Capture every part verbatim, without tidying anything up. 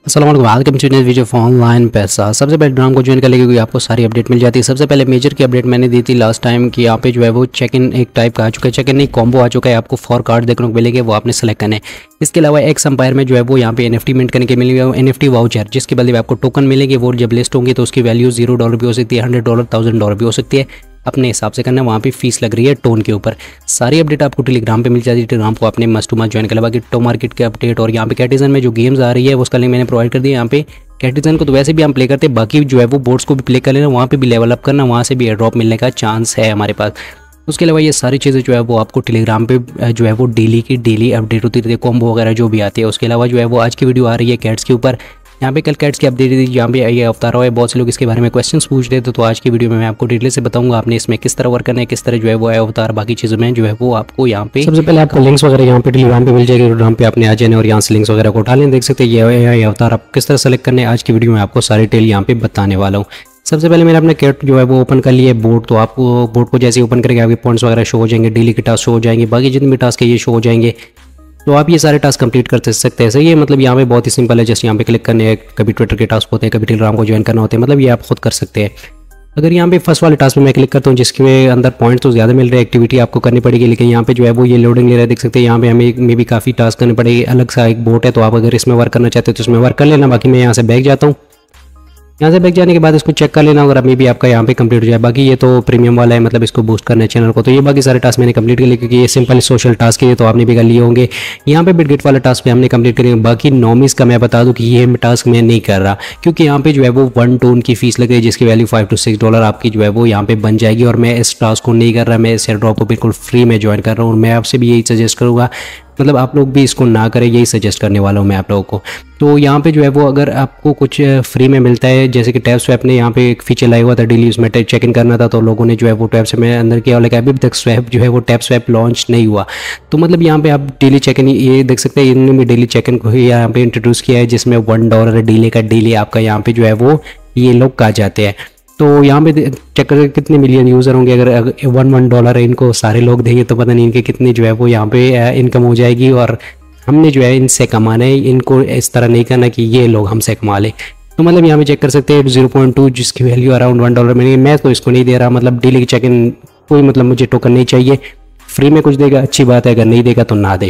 अस्सलाम वालेकुम। आज के वीडियो वीडियो फॉर ऑनलाइन पैसा। सबसे पहले ड्राम को ज्वाइन कर लेंगे क्योंकि आपको सारी अपडेट मिल जाती है। सबसे पहले मेजर की अपडेट मैंने दी थी लास्ट टाइम कि यहाँ पे जो है वो चेक इन एक टाइप का आ चुका है, चेक इन नहीं कॉम्बो आ चुका है। आपको फोर कार्ड देखने को मिलेंगे, वो आपने सेलेक्ट करने। इसके अलावा एक्स एम्पायर में जो है वो यहाँ पे एनएफटी मिंट करने के मिलेंगे, एनएफटी वाउचर जिसके बदले आपको टोकन मिलेंगे। वो जब लिस्ट होंगे तो उसकी वैल्यू जीरो डॉलर भी हो सकती है, हंड्रेड डॉलर थाउजेंड डॉलर भी हो सकती है। अपने हिसाब से करना, वहाँ पे फीस लग रही है टोन के ऊपर। सारी अपडेट आपको टेलीग्राम पे मिल जाती है। टेलीग्राम को आपने मस्ट टू मस्ट ज्वाइन कर लिया। बाकी टो मार्केट के अपडेट और यहाँ पे कैटिजन में जो गेम्स आ रही है उसका लिंक मैंने प्रोवाइड कर दिया। यहाँ पे कैटिजन को तो वैसे भी हम प्ले करते हैं, बाकी जो है वो बोर्ड्स को भी प्ले कर लेना, वहाँ पे भी लेवल अप करना, वहाँ से भी एयर ड्रॉप मिलने का चांस है हमारे पास। उसके अलावा ये सारी चीज़ें जो है वो आपको टेलीग्राम पे जो है वो डेली की डेली अपडेट होती रहती है, कॉम्बो वगैरह जो भी आती है। उसके अलावा जो है वो आज की वीडियो आ रही है कैट्स के ऊपर। यहाँ पे कल कैट्स की अपडेट दी, यहाँ पे ये अवतार रहा है। बहुत से लोग इसके बारे में क्वेश्चंस पूछ रहे थे, तो आज की वीडियो में मैं आपको डिटेल से बताऊंगा आपने इसमें किस तरह वर्क करना है, किस तरह जो है वो अवतार बाकी चीज़ों में जो है वो आपको यहाँ पे सबसे पहले आपको लिंक्स वगैरह यहाँ पे टेलीग्राम पे मिल जाएगी। टेलीग्राम पे आपने आ जाने और यहाँ से लिंक्स वगैरह को उठा लें। देख सकते हैं ये अवतार आप किस तरह सेलेक्ट करने आज की वीडियो में आपको सारी डिटेल यहाँ पे बताने वाला हूँ। सबसे पहले मैंने अपना कैट जो है वो ओपन कर लिया है बोर्ड। तो आपको बोर्ड को जैसे ओपन करेंगे आपके पॉइंट्स वगैरह शो हो जाएंगे, डेली के टास्क शो हो जाएंगे, बाकी जितने भी टास्क है ये शो हो जाएंगे। तो आप ये सारे टास्क कंप्लीट कर सकते हैं। सही है, मतलब यहाँ पे बहुत ही सिंपल है। जैसे यहाँ पे क्लिक करने हैं, कभी ट्विटर के टास्क होते हैं, कभी टेलीग्राम को ज्वाइन करना होते हैं, मतलब ये आप खुद कर सकते हैं। अगर यहाँ पे फर्स्ट वाले टास्क में मैं क्लिक करता हूँ जिसके अंदर पॉइंट तो ज़्यादा मिल रहे हैं, एक्टिविटी आपको करनी पड़ेगी, लेकिन यहाँ पे जो है वो ये लोडिंग ले रहा है। देख सकते हैं यहाँ पे हमें मे भी काफ़ी टास्क करने पड़ेगी। अलग सा एक बोट है, तो आप अगर इसमें वर्क करना चाहते हो तो इसमें वर्क कर लेना। बाकी मैं यहाँ से बैक जाता हूँ। यहाँ से बैक जाने के बाद इसको चेक कर लेना अगर मे भी आपका यहाँ पे कंप्लीट हो जाए। बाकी ये तो प्रीमियम वाला है, मतलब इसको बूस्ट करना है चैनल को। तो ये बाकी सारे टास्क मैंने कंप्लीट कर लिए क्योंकि ये सिंपल सोशल टास्क है, तो आपने भी कर लिए होंगे। यहाँ पे बिटगेट वाला टास्क भी हमने कंप्लीट करेंगे। बाकी नॉमिस का मैं बता दूँ कि ये टास्क मैं नहीं कर रहा क्योंकि यहाँ पे जो है वो वन टोन की फीस लग रही है जिसकी value five two six dollar आपकी जो है वो यहाँ पे बन जाएगी। और मैं इस टास्क को नहीं कर रहा, मैं इस एयर ड्रॉप को बिल्कुल फ्री में ज्वाइन कर रहा हूँ। और मैं आपसे भी यही सजेस्ट करूँगा, मतलब आप लोग भी इसको ना करें, यही सजेस्ट करने वाला हूँ मैं आप लोगों को। तो यहाँ पे जो है वो अगर आपको कुछ फ्री में मिलता है, जैसे कि टैप स्वैप ने यहाँ पे एक फीचर लाया हुआ था डेली, उसमें चेक इन करना था, तो लोगों ने जो है वो टैप से मैं अंदर किया, लेकिन अभी तक स्वैप जो है वो टैप स्वैप लॉन्च नहीं हुआ। तो मतलब यहाँ पे आप डेली चेक इन ये देख सकते हैं, इन्होंने भी डेली चेक इन को यहाँ पे इंट्रोड्यूस किया है जिसमें वन डॉलर डेली का डेली आपका यहाँ पे जो है वो ये लोग आ जाते हैं। तो यहाँ पे चेक करें कितने मिलियन यूज़र होंगे। अगर वन वन डॉलर है इनको सारे लोग देंगे तो पता नहीं इनके कितनी जो है वो यहाँ पे इनकम हो जाएगी। और हमने जो है इनसे कमाना है, इनको इस तरह नहीं करना कि ये लोग हमसे कमा ले। तो मतलब यहाँ पे चेक कर सकते हैं जीरो पॉइंट टू जिसकी वैल्यू अराउंड वन डॉलर में। मैं तो इसको नहीं दे रहा, मतलब डेली की चेक इन कोई मतलब मुझे टोकन नहीं चाहिए। फ्री में कुछ देगा अच्छी बात है, अगर नहीं देगा तो ना दे।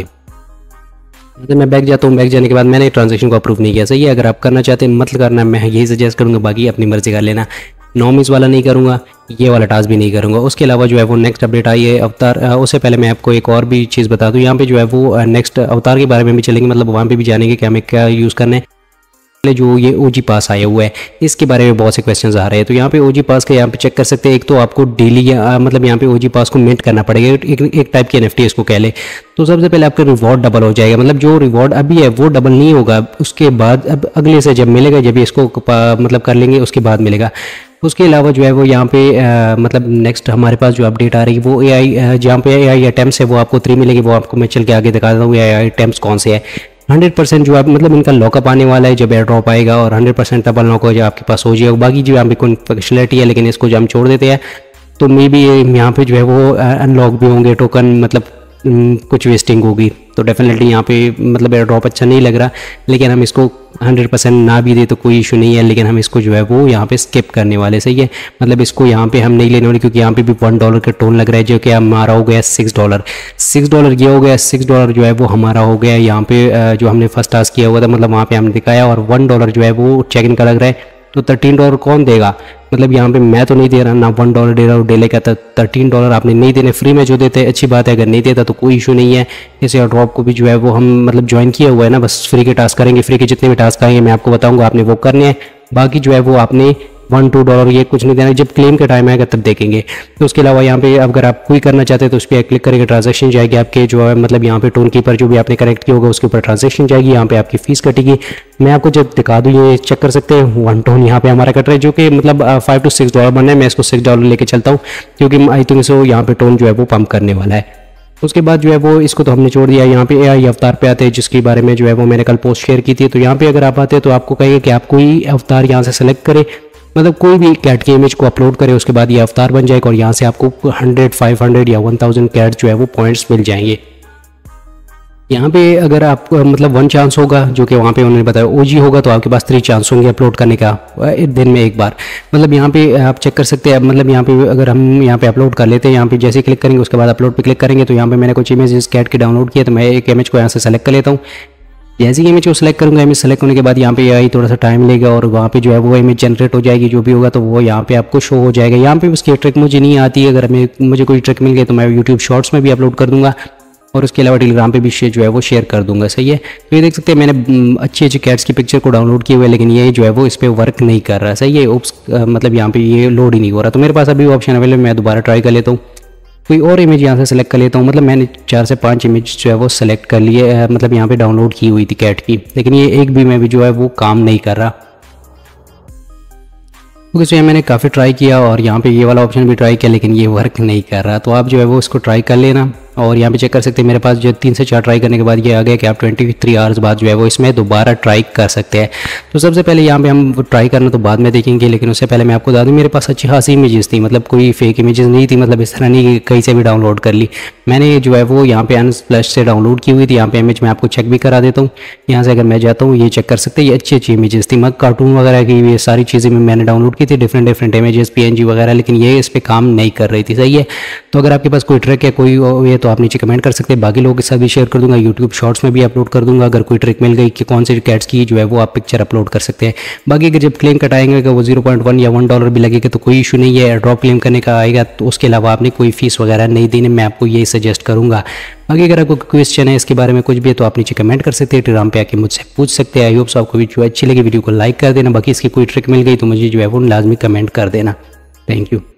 मतलब मैं बैक जाता हूँ, बैक जाने के बाद मैंने ट्रांजेक्शन को अप्रूव नहीं किया। सही है, अगर आप करना चाहते हैं मतलब करना, मैं यही सजेस्ट करूँगा, बाकी अपनी मर्जी कर लेना। नॉमिस वाला नहीं करूँगा, ये वाला टास्क भी नहीं करूँगा। उसके अलावा जो है वो नेक्स्ट अपडेट आई है अवतार। उससे पहले मैं आपको एक और भी चीज़ बता दूँ, यहाँ पे जो है वो नेक्स्ट अवतार के बारे में भी चलेंगे, मतलब वहाँ पे भी जानेंगे कि हमें क्या यूज़ करना है। जो ये ओजी पास आया हुआ है इसके बारे में बहुत से क्वेश्चंस आ रहे हैं। तो यहाँ पे ओजी पास का यहाँ पे चेक कर सकते हैं। एक तो आपको डेली मतलब यहाँ पे ओजी पास को मिंट करना पड़ेगा, एक, एक टाइप की एनएफटी इसको कह ले। तो सबसे पहले आपका रिवॉर्ड डबल हो जाएगा, मतलब जो रिवॉर्ड अभी है वो डबल नहीं होगा, उसके बाद अब अगले से जब मिलेगा, जब इसको मतलब कर लेंगे उसके बाद मिलेगा। उसके अलावा जो है वो यहाँ पे आ, मतलब नेक्स्ट हमारे पास जो अपडेट आ रही है वो ए आई, जहाँ पे ए आई अटैम्प्ट्स है वो आपको थ्री मिलेगी। वो आपको मैं चल के आगे दिखा देता हूँ ए आई अटैम्प्ट्स कौन से है। हंड्रेड परसेंट जो आप मतलब इनका लॉकअप आने वाला है जब एयर ड्रॉप आएगा, और हंड्रेड परसेंट डबल लॉक हो जाए आपके पास हो जाएगा। बाकी जो यहाँ पे कोई फैसिलिटी है, लेकिन इसको जब हम छोड़ देते हैं तो मे बी यहाँ पे जो है वो अनलॉक भी होंगे टोकन, मतलब कुछ वेस्टिंग होगी। तो डेफिनेटली यहाँ पे मतलब एयर ड्रॉप अच्छा नहीं लग रहा, लेकिन हम इसको हंड्रेड परसेंट ना भी दे तो कोई इशू नहीं है, लेकिन हम इसको जो है वो यहाँ पे स्किप करने वाले। सही है, मतलब इसको यहाँ पे हम नहीं लेने वाले क्योंकि यहाँ पे भी वन डॉलर का टोन लग रहा है, जो कि हमारा हो गया सिक्स डॉलर सिक्स डॉलर ये हो गया, सिक्स डॉलर जो है वो हमारा हो गया यहाँ पे जो हमने फर्स्ट टास्क किया हुआ था, मतलब वहाँ पे हमने दिखाया। और वन डॉलर जो है वो चेक इन का लग रहा है। तो थर्टीन डॉलर कौन देगा, मतलब यहाँ पे मैं तो नहीं दे रहा ना, वन डॉलर दे रहा हूँ डेली का। थर्टीन डॉलर आपने नहीं देने, फ्री में जो देते हैं अच्छी बात है, अगर नहीं देता तो कोई इशू नहीं है। इस एयर ड्रॉप को भी जो है वो हम मतलब ज्वाइन किया हुआ है ना, बस फ्री के टास्क करेंगे। फ्री के जितने भी टास्क आएंगे मैं आपको बताऊँगा, आपने वो करने हैं। बाकी जो है वो आपने वन टू डॉलर ये कुछ नहीं देना, जब क्लेम का टाइम आएगा तब देखेंगे। तो उसके अलावा यहाँ पे अगर आप कोई करना चाहते हैं तो उस पर क्लिक करेंगे, ट्रांजेक्शन जाएगी आपके जो है मतलब यहाँ पे टोन कीपर जो भी आपने करेक्ट किया होगा उसके ऊपर ट्रांजेक्शन जाएगी, यहाँ पे आपकी फीस कटेगी। मैं आपको जब दिखा दूँ ये चेक कर सकते हैं, वन टोन यहाँ पे हमारा कट रहा है जो कि मतलब फाइव टू सिक्स डॉलर बनना है। मैं इसको सिक्स डॉलर लेके चलता हूँ क्योंकि आई थिंक सो यहाँ पे टोन जो है वो पम्प करने वाला है। उसके बाद जो है वो इसको तो हमने छोड़ दिया। यहाँ पे ए आई अवतार पे आते हैं जिसके बारे में जो है वो मैंने कल पोस्ट शेयर की थी। तो यहाँ पे अगर आप आते हैं तो आपको कहेंगे कि आप कोई अवतार यहाँ से सेलेक्ट करें, मतलब कोई भी कैट की इमेज को अपलोड करें, उसके बाद ये अवतार बन जाएगा और यहाँ से आपको हंड्रेड फाइव हंड्रेड या वन थाउजेंड कैट जो है वो पॉइंट्स मिल जाएंगे। यहाँ पे अगर आप मतलब वन चांस होगा जो कि वहाँ पे उन्होंने बताया ओजी होगा, तो आपके पास थ्री चांस होंगे अपलोड करने का एक दिन में एक बार। मतलब यहाँ पे आप चेक कर सकते हैं। मतलब यहाँ पे अगर हम यहाँ पे अपलोड कर लेते हैं, यहाँ पे जैसे क्लिक करेंगे उसके बाद अपलोड पे क्लिक करेंगे, तो यहाँ पे मैंने कुछ इमेज कैट की डाउनलोड किया, तो मैं एक इमेज को यहाँ से सेलेक्ट कर लेता हूँ। जैसे ही इमेज को सेलेक्ट करूँगा, इमेज सेलेक्ट होने के बाद यहाँ पे आई थोड़ा सा टाइम लेगा और वहाँ पे जो है वो इमेज जनरेट हो जाएगी, जो भी होगा तो वो यहाँ पे आपको शो हो जाएगा। यहाँ पे उसकी ट्रिक मुझे नहीं आती है, अगर मैं मुझे कोई ट्रिक मिल गई तो मैं यूट्यूब शॉर्ट्स में भी अपलोड कर दूँगा और उसके अलावा टेलीग्राम पे भी शेयर जो है वो शेयर कर दूंगा। सही है, तो ये देख सकते हैं मैंने अच्छी अच्छी कैट्स की पिक्चर को डाउनलोड किए हुए, लेकिन ये जो है वो इस पर वर्क नहीं कर रहा। सही है, उप्स मतलब यहाँ पे ये लोड ही नहीं हो रहा। तो मेरे पास अभी ऑप्शन अवेलेबल, मैं दोबारा ट्राई कर लेता हूँ, कोई और इमेज यहाँ से सेलेक्ट कर लेता हूँ। मतलब मैंने चार से पाँच इमेज जो है वो सेलेक्ट कर लिए, मतलब यहाँ पे डाउनलोड की हुई थी कैट की, लेकिन ये एक भी में भी जो है वो काम नहीं कर रहा। क्योंकि जो है मैंने काफ़ी ट्राई किया और यहाँ पे ये वाला ऑप्शन भी ट्राई किया, लेकिन ये वर्क नहीं कर रहा। तो आप जो है वो इसको ट्राई कर लेना और यहाँ पे चेक कर सकते हैं मेरे पास जो तीन से चार ट्राई करने के बाद ये आ गया कि आप तेईस आवर्स बाद जो है वो इसमें दोबारा ट्राई कर सकते हैं। तो सबसे पहले यहाँ पे हम ट्राई करना तो बाद में देखेंगे, लेकिन उससे पहले मैं आपको बता दूँ मेरे पास अच्छी खासी इमेजेस थी, मतलब कोई फेक इमेजेस नहीं थी, मतलब इस तरह नहीं कहीं से भी डाउनलोड कर ली। मैंने जो है वो यहाँ पे अन प्लस से डाउनलोड की हुई थी। यहाँ पे इमेज मैं आपको चेक भी करा देता हूँ। यहाँ से अगर मैं जाता हूँ, ये चेक कर सकते हैं, ये अच्छी अच्छी इमेजेस थी, मग कार्टून वगैरह की, ये सारी चीज़ें मैंने डाउनलोड की थी, डिफरेंट डिफरेंट इमेजेस पीएनजी वगैरह, लेकिन ये इस पर काम नहीं कर रही थी। सही है, तो अगर आपके पास कोई ट्रिक है कोई ये तो आप नीचे कमेंट कर सकते हैं, बाकी लोगों के साथ भी शेयर कर दूंगा, यूट्यूब शॉर्ट्स में भी अपलोड कर दूंगा। अगर कोई ट्रिक मिल गई कि कौन से कैट्स की जो है वो आप पिक्चर अपलोड कर सकते हैं। बाकी अगर जब क्लेम कटाएंगे वो जीरो पॉइंट वन या वन डॉलर भी लगेगा तो कोई इशू नहीं है, ड्रॉप क्लेम करने का आएगा तो उसके अलावा आपने कोई फीस वगैरह नहीं देनी, मैं आपको यही सजेस्ट करूंगा। बाकी अगर आपको क्वेश्चन है इसके बारे में कुछ भी है तो आप नीचे कमेंट कर सकते हैं, टेलीग्राम पे आके मुझसे पूछ सकते हैं। आई होप आपको वीडियो अच्छी लगी, वीडियो को लाइक कर देना। बाकी इसकी कोई ट्रिक मिल गई तो मुझे जो है वो लाजमी कमेंट कर देना। Thank you.